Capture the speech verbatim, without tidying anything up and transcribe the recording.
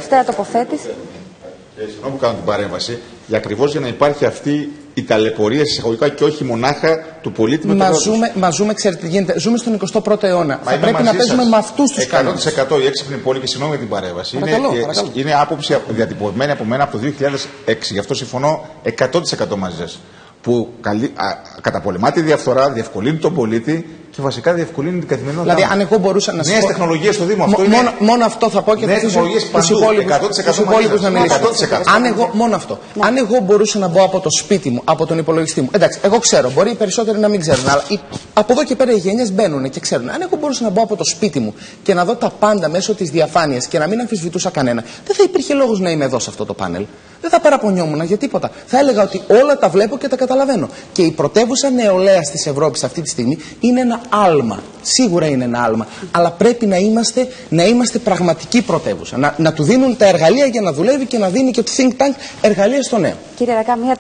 τελευταία τοποθέτηση. Συγγνώμη που κάνω την παρέμβαση, για ακριβώς για να υπάρχει αυτή η ταλαιπωρία εισαγωγικά και όχι μονάχα του πολίτη με τον Μα ζούμε, μα ζούμε, ξέρετε τι γίνεται, ζούμε στον εικοστό πρώτο αιώνα. Μα θα πρέπει να παίζουμε σας. με αυτούς τους κανόνες. εκατό τοις εκατό η έξυπνη πόλη, και συγγνώμη για την παρέμβαση, Παρακαλώ, είναι, παρακαλώ. είναι άποψη διατυπωμένη από μένα από το δύο χιλιάδες έξι. Γι' αυτό συμφωνώ εκατό τοις εκατό μαζί σας. Που καλύ, α, καταπολεμά τη διαφθορά, διευκολύνει τον πολίτη και βασικά διευκολύνει την καθημερινότητα. Δηλαδή, αν εγώ μπορούσα να σας νέες πω. τεχνολογίες στο Δήμο. Αυτό Μ, είναι... μόνο, μόνο αυτό θα πω και θα αφήσω τους υπόλοιπους να μιλήσουν. Αν εγώ, μόνο αυτό. Ναι. Αν εγώ μπορούσα να μπω από το σπίτι μου, από τον υπολογιστή μου. Εντάξει, εγώ ξέρω, μπορεί οι περισσότεροι να μην ξέρουν, αλλά οι, από εδώ και πέρα οι γενιές μπαίνουν και ξέρουν. Αν εγώ μπορούσα να μπω από το σπίτι μου και να δω τα πάντα μέσω της διαφάνειας και να μην αμφισβητούσα κανένα, δεν θα υπήρχε λόγος να είμαι εδώ σε αυτό το πάνελ. Δεν θα παραπονιόμουν για τίποτα. Θα έλεγα ότι όλα τα βλέπω και τα καταλαβαίνω. Και η πρωτεύουσα νεολαίας της Ευρώπης αυτή τη στιγμή είναι ένα άλμα. Σίγουρα είναι ένα άλμα. Αλλά πρέπει να είμαστε, να είμαστε πραγματική πρωτεύουσα. Να, να του δίνουν τα εργαλεία για να δουλεύει και να δίνει και το think tank εργαλεία στο νέο. Κύριε Ρακά, μια